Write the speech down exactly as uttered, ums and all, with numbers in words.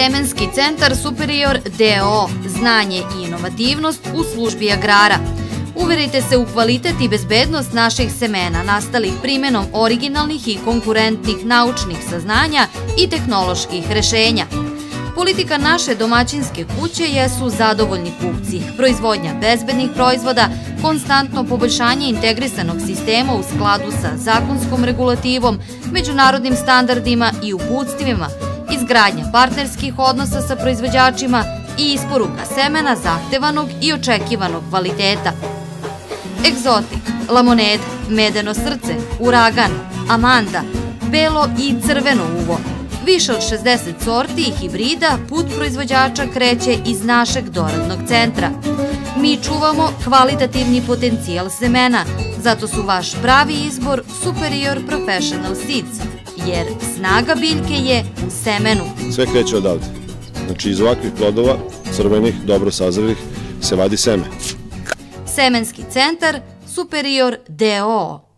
Semenski centar Superior D O O, znanje i inovativnost u službi agrara. Uverite se u kvalitet i bezbednost naših semena nastalih primenom originalnih i konkurentnih naučnih saznanja i tehnoloških rešenja. Politika naše domaćinske kuće jesu zadovoljni kupci, proizvodnja bezbednih proizvoda, konstantno poboljšanje integrisanog sistema u skladu sa zakonskom regulativom, međunarodnim standardima i uputstvima, izgradnja partnerskih odnosa sa proizvođačima i isporuka semena zahtevanog i očekivanog kvaliteta. Egzotik, lamoneda, medeno srce, uragan, amanda, belo i crveno uvo. Više od šezdeset sorti i hibrida put proizvođača kreće iz našeg doradnog centra. Mi čuvamo kvalitativni potencijal semena, zato su vaš pravi izbor Superior Professional Seeds, jer snaga biljke je u semenu. Sve kreće odavde. Znači iz ovakvih plodova, crvenih, dobro sazrelih, se vadi seme. Semenski centar Superior D O O.